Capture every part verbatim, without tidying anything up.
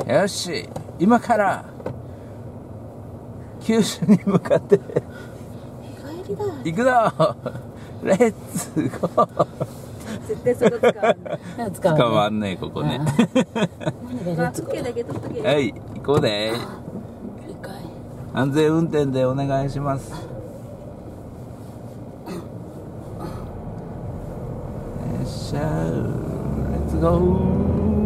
よし、今から九州に向かって行くぞ。レッツゴー。 絶対そこ使わんね。 使わんねここね。はい、行こうで。安全運転でお願いします。よっしゃー、レッツゴー。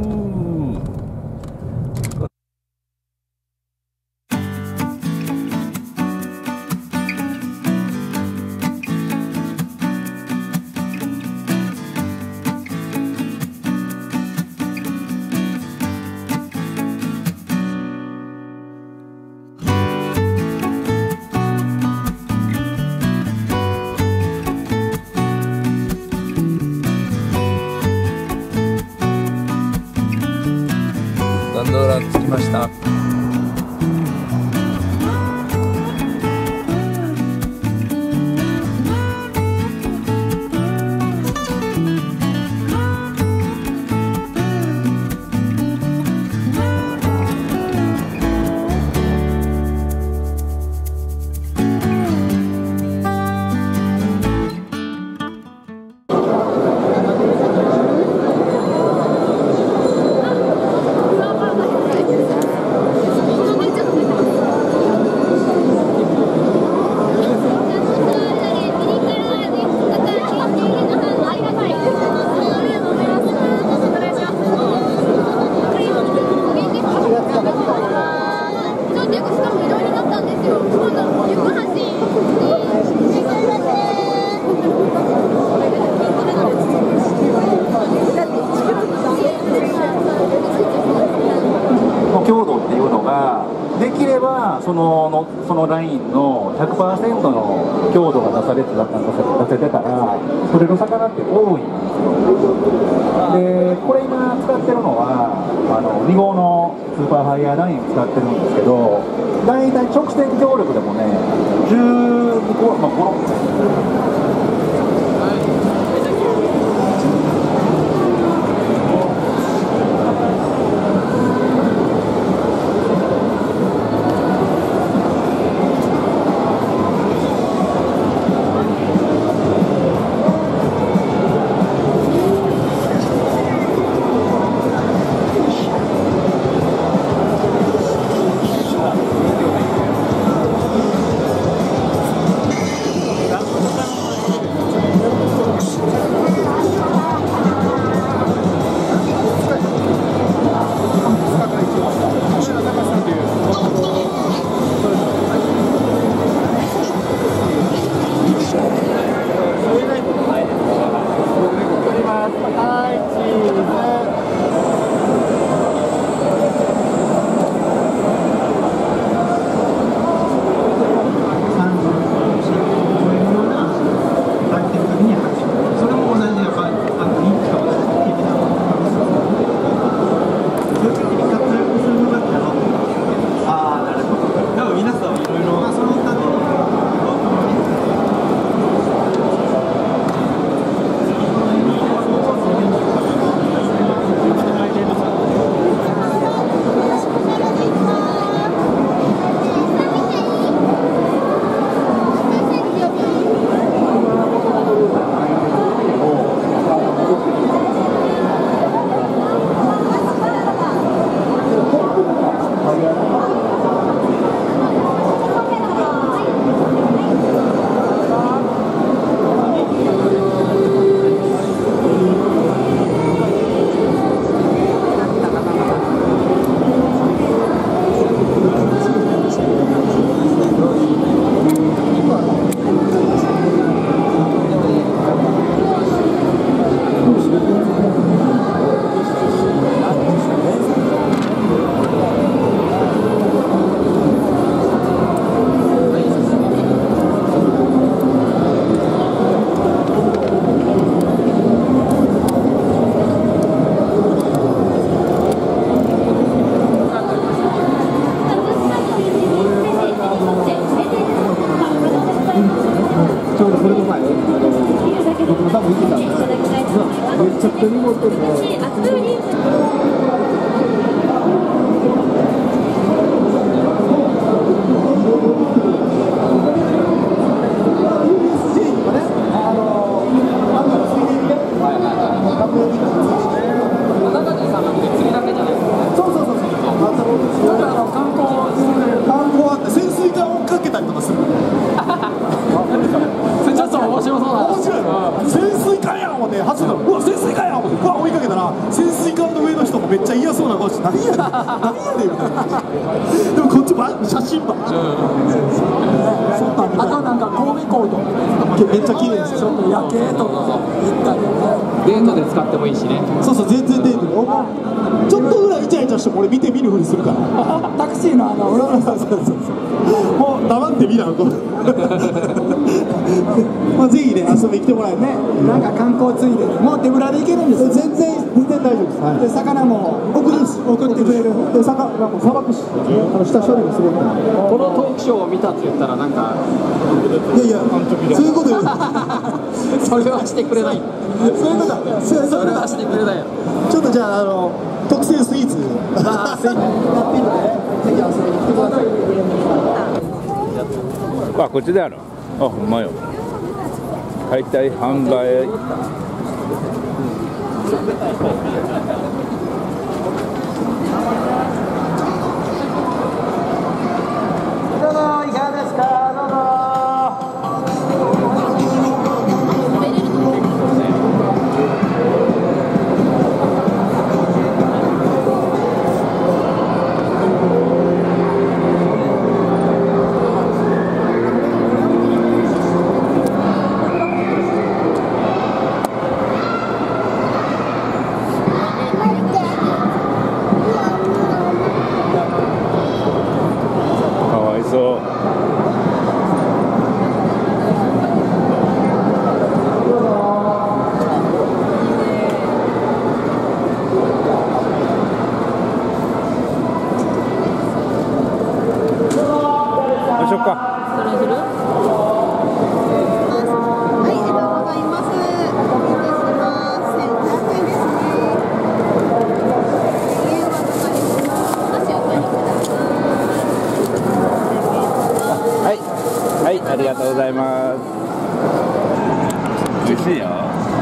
ゴンドラ着きました。 強度っていうのができればそののそのラインの ひゃくパーセント の強度が出されてた出せてたら取れる魚って多いんですよ。でこれ今使ってるのはあのに号のスーパーハイヤーラインを使ってるんですけど、大体直線協力でもねじゅうご、まあ、ご、ろっちゃくちゃ濁ってて。 ちょっとあの観光観光あって潜水艦追っかけたりとかする。それちょっと面白そうな。面白いな。潜水艦やん思って初のうわ潜水艦やん思ってうわ追いかけたら潜水艦の上の人もめっちゃ嫌そうな顔して何やねん何やねんみたいな。でもこっちば写真ば。あとなんか神戸港とめっちゃ綺麗です。ちょっと夜景とか行ったりデートで使ってもいいしね。 そうそう全然デートでちょっとぐらいイチャイチャしても俺見て見ぬふりするからタクシーのあの裏のそうそうそうもう黙って見なのとまあぜひね遊びに来てもらえるね。なんか観光ついでにもう手ぶらで行けるんですよ。全然全然大丈夫です、はい、で魚も送るし送ってくれるで魚もさばくし、あの下処理もするんでこのトークショーを見たって言ったらなんかいやいやそういうこと言うそれはしてくれない。 そういうことだそれはしてくれないよ。 ちょっとじゃああの特製スイーツあスイーツやってるのでぜひ遊びに来てください。 あ、こっちである。あ、ほんまよ。解体販売。 どうぞいかがですか。どうぞ。 ありがとうございます。美味しいよ。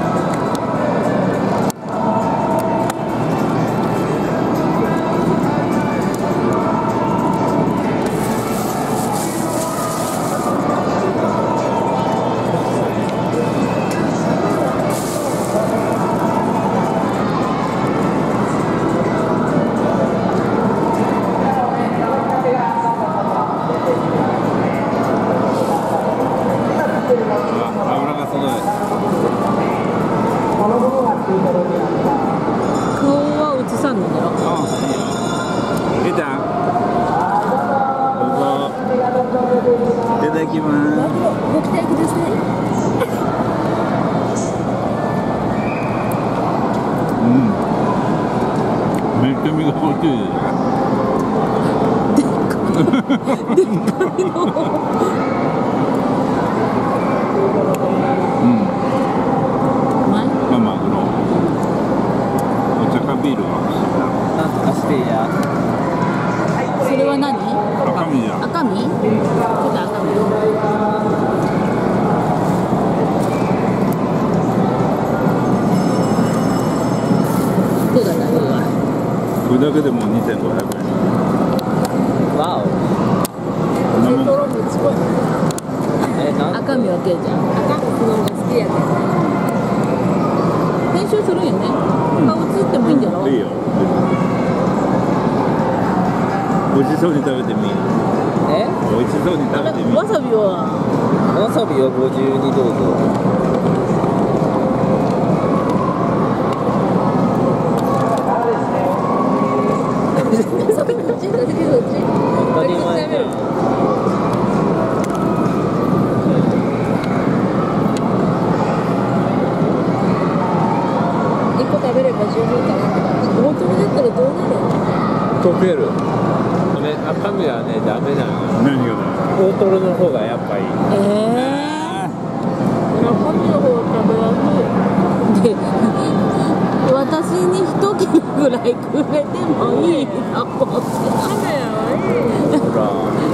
これだけでもうにせんごひゃくえん。 わお。 レトロもちこい。 え、なん赤身分けじゃん。赤身の方が好きやけど。編集するよね。顔映ってもいいんじゃろ。 いいよ。美味しそうに食べてみ。 え？ 美味しそうに食べてみ。 わさびは。 わさびはご自由にどうぞ。当たり前だよ。 一個食べれば十分かなって感じ。大トロだったらどうなる？ 溶ける。ね、赤身はね、ダメなの。 何がだ？ 大トロの方がやっぱいい。 ええー。赤身の方が食べやすい。で、私に一切れぐらいくれてもいいなと思って。 ほら。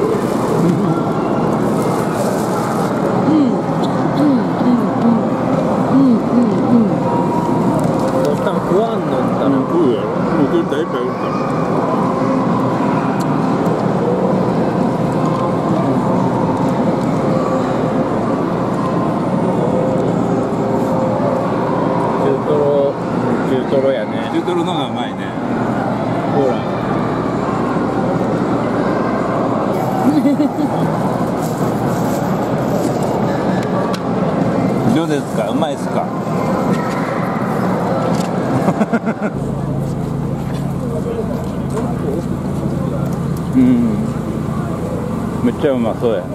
うんうんうんうんうんうん。 そしたら食わんのったら食うやろ。もう食ったらいっぱい売ったら。 取るのがうまいね。ほら。どうですか、うまいですか。うん、めっちゃうまそうや。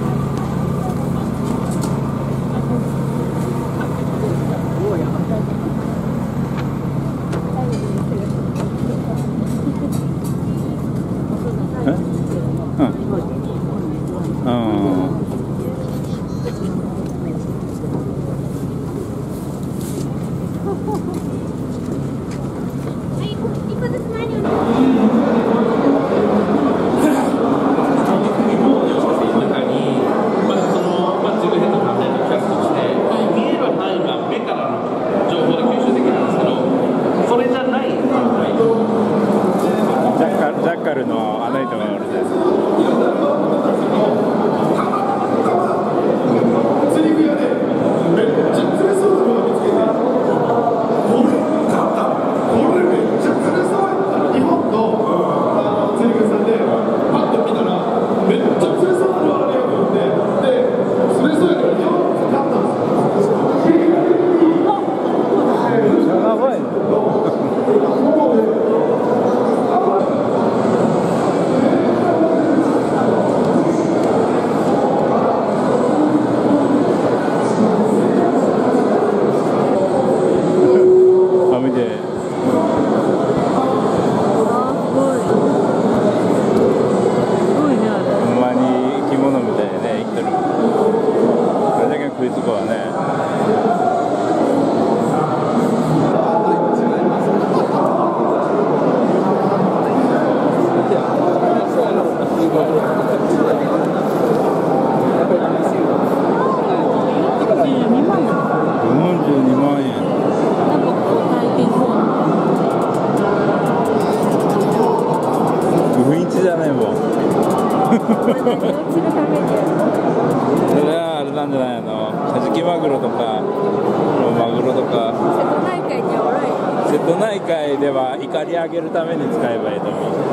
上げるために使えばいいと思う。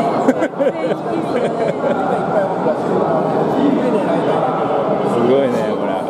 すごいねこれ。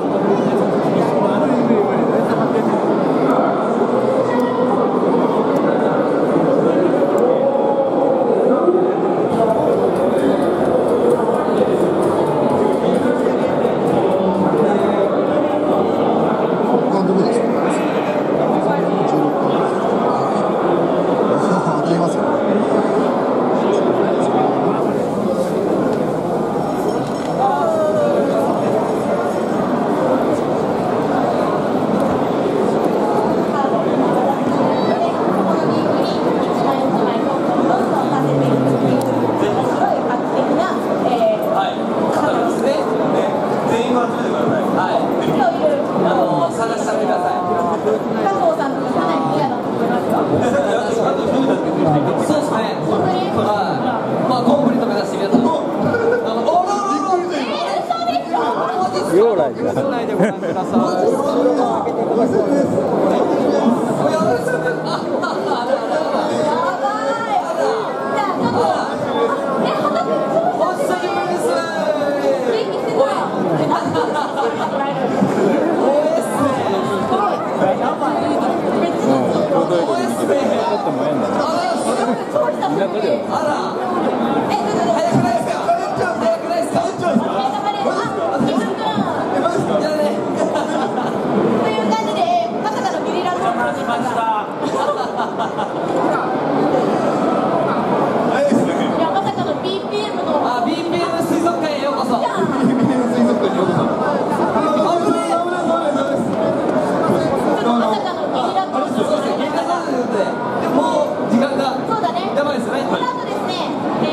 え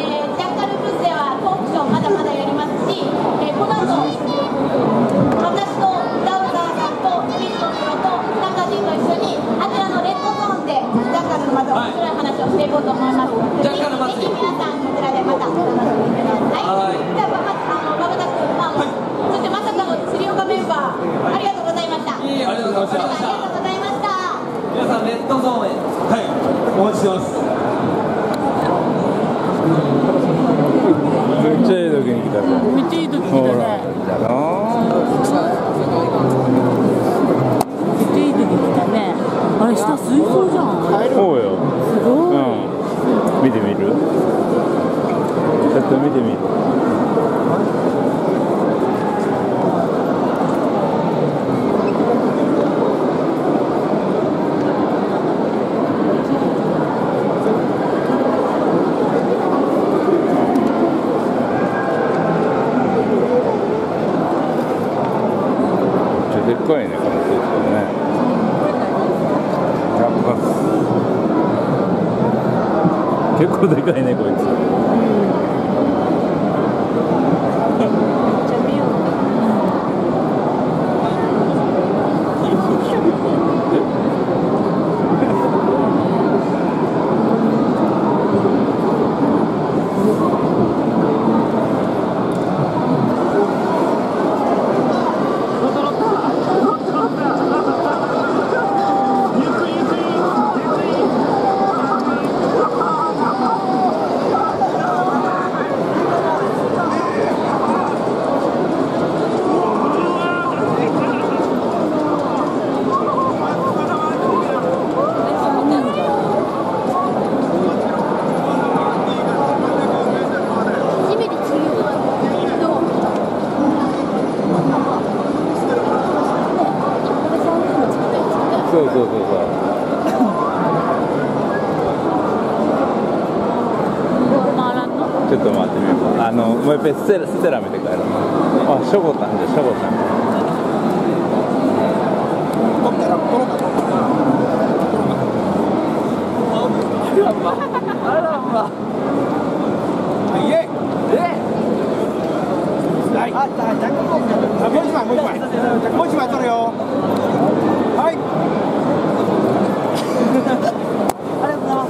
たじゃん。 めっちゃいい時来たね。 ほらだろ。 めっちゃいい時来たね。あれ下水槽じゃん。 そうよ。 すごい。 うん。見てみる？ちょっと見てみる。でっかいね、この水槽ね。やっぱ結構でかいね、こいつ。そうそうそうそう。ちょっと待ってみよう。あのもう一回ステラステラ見て帰ろう。あ、しょぼたんじゃしょぼたん。あらま。いえ。え。はい。あ、じゃあじゃあもう一枚もう一枚もう一枚取るよ。はい。ありがとうございます。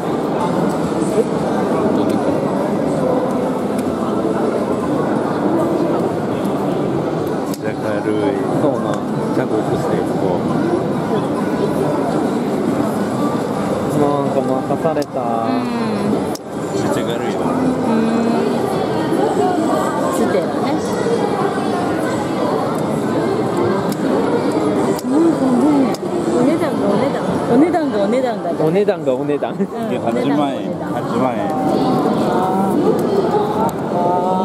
明るい。そうな。ちゃんと映していこう。なんか任された。めっちゃ軽いわ。 ステラね。なんかね、お値段がお値段、お値段がお値段だ。 お値段がお値段。 うん、 八万円。八万円。 ああ。